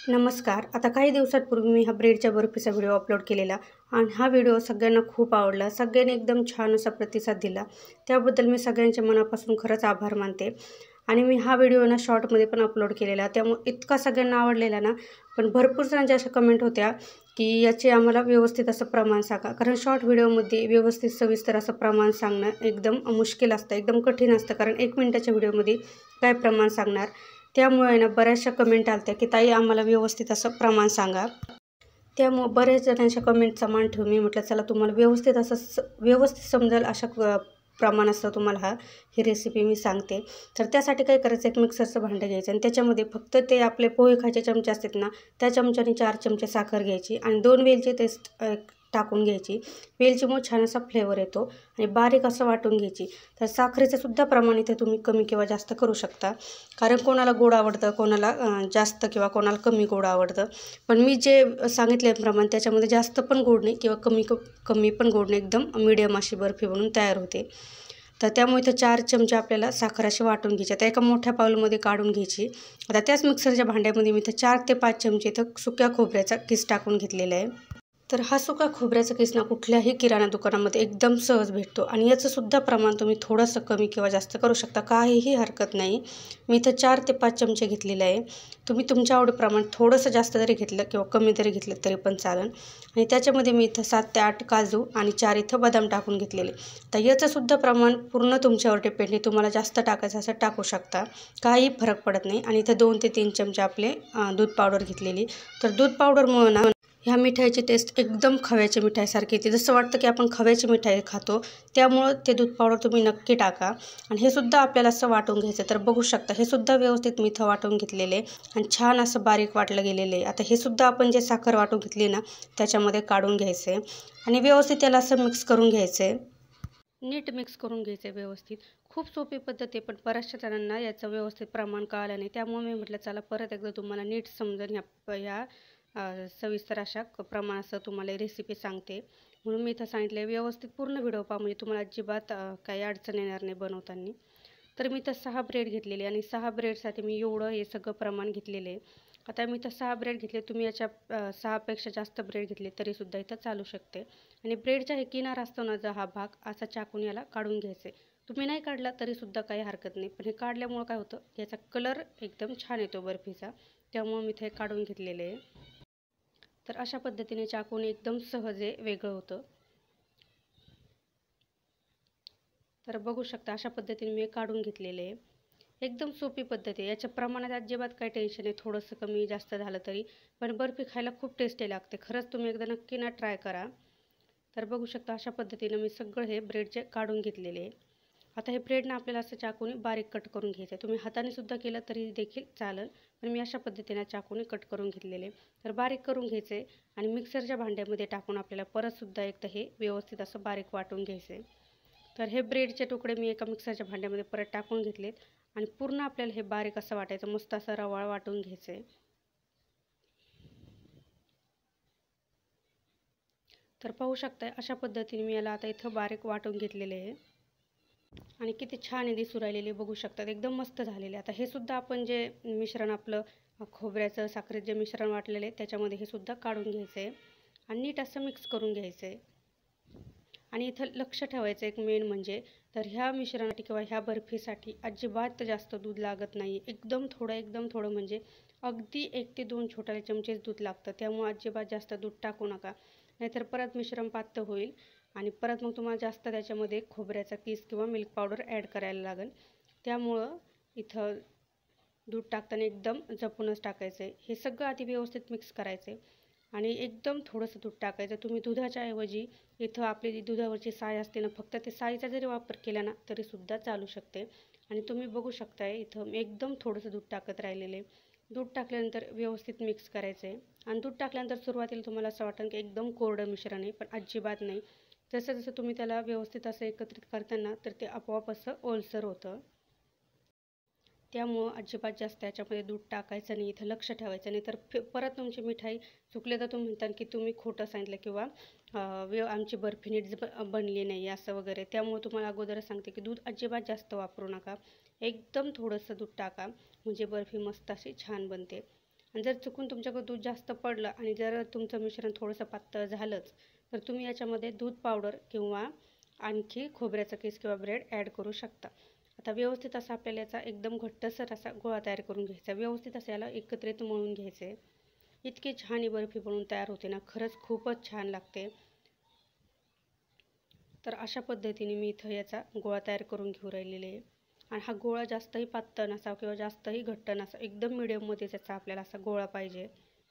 नमस्कार. आता काही दिवसांपूर्वी मी हा ब्रेडच्या बर्फीचा व्हिडिओ अपलोड केलेला आणि हा व्हिडिओ सगळ्यांना खूप आवडला. सगळ्यांनी एकदम छान असा प्रतिसाद दिला. त्याबद्दल मी सगळ्यांच्या मनापासून खरंच आभार मानते. आणि मी हा व्हिडिओ ना शॉर्टमध्ये पण अपलोड केलेला. त्यामुळे इतका सगळ्यांना आवडलेला ना, पण भरपूर जणांच्या अशा कमेंट होत्या की याचे आम्हाला व्यवस्थित असं प्रमाण सांगा. कारण शॉर्ट व्हिडिओमध्ये व्यवस्थित सविस्तर असं प्रमाण सांगणं एकदम मुश्किल असतं, एकदम कठीण असतं. कारण 1 मिनिटाच्या व्हिडिओमध्ये काय प्रमाण सांगणार. त्यामुळे ना बऱ्याचशा कमेंट आल्या की ताई आम्हाला व्यवस्थित असं प्रमाण सांगा. त्यामुळं बऱ्याच जणांच्या कमेंटचा मान ठेवून मी म्हटलं चला तुम्हाला व्यवस्थित असं व्यवस्थित समजेल अशा प्रमाणाचं तुम्हाला ही रेसिपी मी सांगते. तर त्यासाठी काय करायचं, एक मिक्सरचं भांडं घ्यायचं आणि त्याच्यामध्ये फक्त ते आपले पोहे खायचे चमचे असतात ना, त्या चमच्याने 4 चमचे साखर घ्यायची आणि 2 वेलची पेस्ट टाकून घ्यायची. वेलचीमुळे छान असा फ्लेवर येतो आणि बारीक असं वाटून घ्यायची. तर साखरेचं सुद्धा प्रमाण इथे तुम्ही कमी किंवा जास्त करू शकता. कारण कोणाला गोड आवडतं, कोणाला जास्त किंवा कोणाला कमी गोड आवडतं. पण मी जे सांगितले प्रमाण त्याच्यामध्ये जास्त पण गोड नाही किंवा कमी पण गोड नाही, एकदम मीडियम अशी बर्फी बनून तयार होते. तर त्यामुळे इथं 4 चमचे आपल्याला साखर अशी वाटून घ्यायची. आता एका मोठ्या बाउलमध्ये काढून घ्यायची. आता त्याच मिक्सरच्या भांड्यामध्ये मी इथं 4 ते 5 चमचे इथं सुक्या खोबऱ्याचा किस टाकून घेतलेला आहे. तर हा सुका खोबऱ्याचा किस ना कुठल्याही किराणा दुकानामध्ये एकदम सहज भेटतो आणि याचंसुद्धा प्रमाण तुम्ही थोडंसं कमी किंवा जास्त करू शकता, काहीही हरकत नाही. मी इथं 4 ते 5 चमचे घेतलेले आहे. तुम्ही तुमच्या आवडीप्रमाणे थोडंसं जास्त जरी घेतलं किंवा कमी जरी घेतलं तरी पण चालेल. आणि त्याच्यामध्ये मी इथं 7 ते 8 काजू आणि 4 इथं बदाम टाकून घेतलेले. तर याचंसुद्धा प्रमाण पूर्ण तुमच्यावर डिपेंड आहे. तुम्हाला जास्त टाकायचं असं टाकू शकता, काही फरक पडत नाही. आणि इथं 2 ते 3 चमचे आपले दूध पावडर घेतलेली. तर दूध पावडरमुळं ना ह्या मिठाईची टेस्ट एकदम खव्याच्या मिठाईसारखी येते. जसं वाटतं की आपण खव्याची मिठाई खातो. त्यामुळं ते दूध पावडर तुम्ही नक्की टाका. आणि हे सुद्धा आपल्याला असं वाटून घ्यायचं. तर बघू शकता हे सुद्धा व्यवस्थित मी इथं वाटून घेतलेले आणि छान असं बारीक वाटलं गेलेलं आहे. आता हे सुद्धा आपण जे साखर वाटून घेतली ना त्याच्यामध्ये काढून घ्यायचं आहे आणि व्यवस्थित त्याला असं मिक्स करून घ्यायचं आहे. नीट मिक्स करून घ्यायचं आहे व्यवस्थित. खूप सोपी पद्धत आहे, पण बऱ्याचशा जणांना याचं व्यवस्थित प्रमाण कळालं नाही. त्यामुळे मी म्हटलं चला परत एकदा तुम्हाला नीट समजेल ह्या सविस्तर अशा प्रमाणासह तुम्हाला रेसिपी सांगते. म्हणून मी इथं सांगितलं आहे व्यवस्थित पूर्ण व्हिडिओ पहा, म्हणजे तुम्हाला अजिबात काही अडचण येणार नाही बनवताना. तर मी इथं 6 ब्रेड घेतलेले आणि 6 ब्रेडसाठी मी एवढं हे सगळं प्रमाण घेतलेलं आहे. आता मी इथं 6 ब्रेड घेतले. तुम्ही याच्या 6पेक्षा जास्त ब्रेड घेतले तरीसुद्धा इथं चालू शकते. आणि ब्रेडचा हे किनार असतो ना, जो हा भाग असा चाकून याला काढून घ्यायचा आहे. तुम्ही नाही काढला तरीसुद्धा काही हरकत नाही, पण हे काढल्यामुळं काय होतं, याचा कलर एकदम छान येतो बर्फीचा. त्यामुळं मी इथे काढून घेतलेले आहे. तर अशा पद्धतीने चाकून एकदम सहज वेगळं होतं. तर बघू शकता अशा पद्धतीने मी काढून घेतलेले आहे. एकदम सोपी पद्धत आहे. याच्या प्रमाणात अजिबात काही टेन्शन आहे, थोडंसं कमी जास्त झालं तरी. पण बर्फी खायला खूप टेस्टी लागते. खरंच तुम्ही एकदा नक्की ना ट्राय करा. तर बघू शकता अशा पद्धतीनं मी सगळं हे ब्रेडचे काढून घेतलेले आहे. आता हे ब्रेडनं आपल्याला असं चाकूने बारीक कट करून घ्यायचं आहे. तुम्ही हाताने सुद्धा केलं तरी देखील चालेल, पण मी अशा पद्धतीने चाकूने कट करून घेतलेले. तर बारीक करून घ्यायचं आहे आणि मिक्सरच्या भांड्यामध्ये टाकून आपल्याला परतसुद्धा एकदा हे व्यवस्थित असं बारीक वाटून घ्यायचं आहे. तर हे ब्रेडचे तुकडे मी एका मिक्सरच्या भांड्यामध्ये परत टाकून घेतलेत आणि पूर्ण आपल्याला हे बारीक असं वाटायचं, मस्त असं रवाळ वाटून घ्यायचं आहे. तर पाहू शकताय अशा पद्धतीने मी याला आता इथं बारीक वाटून घेतलेले आहे आणि किती छान दिसू राहिलेले बघू शकतात, एकदम मस्त झालेले. आता हे सुद्धा आपण जे मिश्रण आपलं खोबऱ्याचं साखरेचं जे मिश्रण वाटलेलं आहे त्याच्यामध्ये हे सुद्धा काढून घ्यायचं आहे आणि नीट असं मिक्स करून घ्यायचं आहे. आणि इथं लक्ष ठेवायचं एक मेन म्हणजे, तर ह्या मिश्रणासाठी किंवा ह्या बर्फीसाठी अजिबात जास्त दूध लागत नाही. एकदम थोडं म्हणजे अगदी 1 ते 2 छोटे चमचेच दूध लागतं. त्यामुळे अजिबात जास्त दूध टाकू नका, नाहीतर परत मिश्रण पातळ होईल आणि परत मग तुम्हाला जास्त त्याच्यामध्ये खोबऱ्याचा किस किंवा मिल्क पावडर ॲड करायला लागेल. त्यामुळं इथं दूध टाकताना एकदम जपूनच टाकायचं आहे. हे सगळं आधी व्यवस्थित मिक्स करायचं आहे आणि एकदम थोडंसं दूध टाकायचं. तुम्ही दुधाच्या ऐवजी इथं आपली जी दुधावरची साय असते ना, फक्त ते साईचा जरी वापर केला ना तरीसुद्धा चालू शकते. आणि तुम्ही बघू शकताय इथं मी एकदम थोडंसं दूध टाकत राहिलेले. दूध टाकल्यानंतर व्यवस्थित मिक्स करायचं आहे आणि दूध टाकल्यानंतर सुरुवातीला तुम्हाला असं वाटेल की एकदम कोरडं मिश्रण आहे, पण अजिबात नाही. जसं जसं तुम्ही त्याला व्यवस्थित असं एकत्रित करताना तर ते आपोआप असं ओलसर होतं. त्यामुळं अजिबात जास्त याच्यामध्ये दूध टाकायचं नाही, इथं लक्ष ठेवायचं नाही. तर परत तुमची मिठाई चुकले तर तुम्ही म्हणताल की तुम्ही खोटं सांगितलं किंवा आमची बर्फी नीट बनली नाही असं वगैरे. त्यामुळे तुम्हाला अगोदरच सांगते की दूध अजिबात जास्त वापरू नका. एकदम थोडंसं दूध टाका, म्हणजे बर्फी मस्त अशी छान बनते. आणि जर चुकून तुमच्याकडे दूध जास्त पडलं आणि जर तुमचं मिश्रण थोडंसं पातळ झालंच तर तुम्ही याच्यामध्ये दूध पावडर किंवा आणखी खोबऱ्याचा किस किंवा ब्रेड ॲड करू शकता। आता व्यवस्थित असा आपल्याला याचा एकदम घट्टसर असा गोळा तयार करून घ्यायचा। व्यवस्थित असं याला एकत्रित मळून घ्यायचं आहे। इतकी छान ही बर्फी बनवून तयार होते ना, खरंच खूपच छान लागते। तर अशा पद्धतीने मी इथं याचा गोळा तयार करून घेऊ राहिलेले आहे। आणि हा गोळा जास्तही पातळ नसावा किंवा जास्तही घट्ट नसावा, एकदम मिडियममध्ये त्याचा आपल्याला असा गोळा पाहिजे।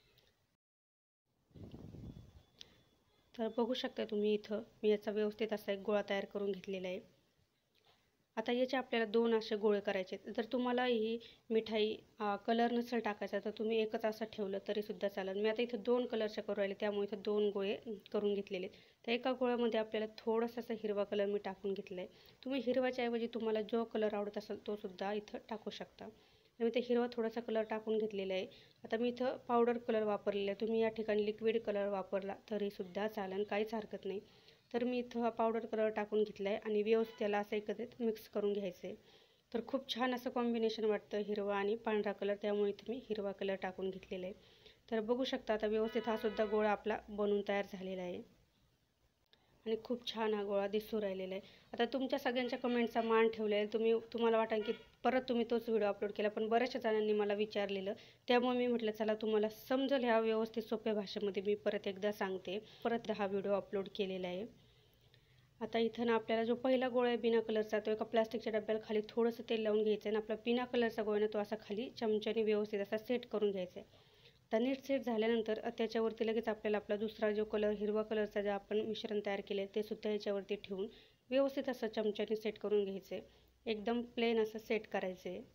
तर बघू शकता तुम्ही इथं मी याचा व्यवस्थित असा एक गोळा तयार करून घेतलेला आहे। आता याचे आपल्याला 2 असे गोळे करायचे आहेत। जर तुम्हाला ही मिठाई कलर नसेल टाकायचा तर तुम्ही एकच असं ठेवलं तरीसुद्धा चालेल। मी आता इथं 2 कलरचे करू राहिले, त्यामुळे इथं 2 गोळे करून घेतलेले आहेत। त्या एका गोळ्यामध्ये आपल्याला थोडासा असा हिरवा कलर मी टाकून घेतला आहे। तुम्ही हिरवाच्या ऐवजी तुम्हाला जो कलर आवडत असेल तो सुद्धा इथं टाकू शकता। मी ते हिरवा थोडासा कलर टाकून घेतलेला आहे। आता मी इथं पावडर कलर वापरलेला आहे, तुम्ही या ठिकाणी लिक्विड कलर वापरला तरीसुद्धा चालेल, काहीच हरकत नाही। तर मी इथं हा पावडर कलर टाकून घेतला आहे आणि व्यवस्थित त्याला असं एकत्रित मिक्स करून घ्यायचं आहे। तर खूप छान असं कॉम्बिनेशन वाटतं हिरवा आणि पांढरा कलर, त्यामुळे इथं मी हिरवा कलर टाकून घेतलेला आहे। तर बघू शकता आता व्यवस्थित हा सुद्धा गोळा आपला बनून तयार झालेला आहे आणि खूप छान हा गोळा दिसू राहिलेला आहे। आता तुमच्या सगळ्यांच्या कमेंटचा मान ठेवला आहे, तुम्हाला वाटेल की परत तुम्ही तोच व्हिडिओ अपलोड केला, पण बऱ्याचशा जणांनी मला विचारलेलं, त्यामुळे मी म्हटलं चला तुम्हाला समजेल ह्या व्यवस्थित सोप्या भाषेमध्ये मी परत एकदा सांगते। परत हा व्हिडिओ अपलोड केलेला आहे। आता इथं ना आपल्याला जो पहिला गोळा आहे बिना कलरचा, तो एका प्लास्टिकच्या डब्याला खाली थोडंसं तेल लावून घ्यायचं आहे आणि आपला बिना कलरचा गोळा ना तो असा खाली चमच्याने व्यवस्थित असा सेट करून घ्यायचा आहे। आता नीट सेट झाल्यानंतर त्याच्यावरती लगेच आपल्याला आपला दुसरा जो कलर हिरवा कलरचा जे आपण मिश्रण तयार केलं आहे ते सुद्धा याच्यावरती ठेवून व्यवस्थित असं चमच्याने सेट करून घ्यायचं आहे। एकदम प्लेन असं सेट करायचं आहे।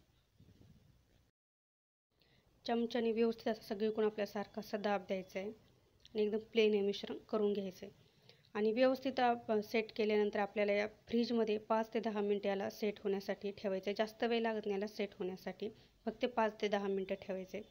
चमच्याने व्यवस्थित असं सगळीकडून आपल्यासारखं असं दाब द्यायचं आहे आणि एकदम प्लेन हे मिश्रण करून घ्यायचं आहे। आणि व्यवस्थित सेट केल्यानंतर आपल्याला या फ्रीजमध्ये 5 ते 10 मिनटं याला सेट होण्यासाठी ठेवायचं आहे। जास्त वेळ लागत नाही याला सेट होण्यासाठी, फक्त 5 ते 10 मिनटं ठेवायचे।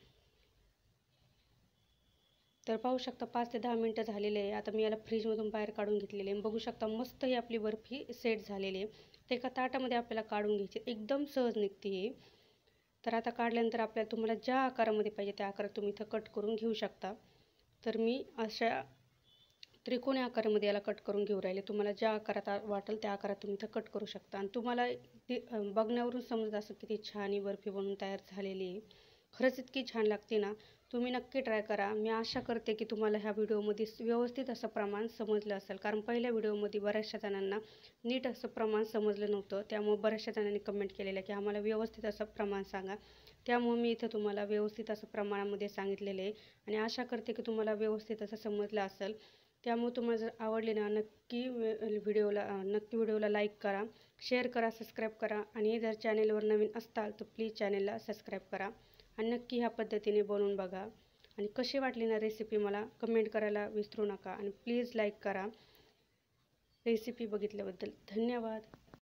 तर पाहू शकता 5 ते 10 मिनटं झालेले आहे। आता मी याला फ्रीजमधून बाहेर काढून घेतलेले आहे। बघू शकता मस्त ही आपली बर्फी सेट झालेली आहे। ते एका ताटामध्ये आपल्याला काढून घ्यायची, एकदम सहज निघते ही। तर आता काढल्यानंतर आपल्याला तुम्हाला ज्या आकारामध्ये पाहिजे त्या आकारात तुम्ही इथं कट करून घेऊ शकता। तर मी अशा त्रिकोणी आकारामध्ये याला कट करून घेऊ राहिले। तुम्हाला ज्या आकारात वाटेल त्या आकारात तुम्ही इथं कट करू शकता आणि तुम्हाला बघण्यावरून समजत असेल किती छान ही बर्फी बनवून तयार झालेली आहे। खरंच इतकी छान लागते ना, तुम्ही नक्की ट्राय करा। मी आशा करते की तुम्हाला ह्या व्हिडिओमध्ये व्यवस्थित असं प्रमाण समजलं असेल, कारण पहिल्या व्हिडिओमध्ये बऱ्याचशा जणांना नीट असं प्रमाण समजलं नव्हतं, त्यामुळे बऱ्याचशा जणांनी कमेंट केलेलं की आम्हाला व्यवस्थित असं प्रमाण सांगा। त्यामुळे मी इथं तुम्हाला व्यवस्थित असं प्रमाणामध्ये सांगितलेलं आहे आणि आशा करते की तुम्हाला व्यवस्थित असं समजलं असेल। त्यामुळे तुम्हाला जर आवडले ना नक्की व्हिडिओला लाईक करा, शेअर करा, सबस्क्राईब करा आणि जर चॅनेलवर नवीन असताल तर प्लीज चॅनेलला सबस्क्राईब करा आणि नक्की ह्या पद्धतीने बनवून बघा। आणि कशी वाटली ना रेसिपी मला कमेंट करायला विसरू नका आणि प्लीज लाईक करा। रेसिपी बघितल्याबद्दल धन्यवाद।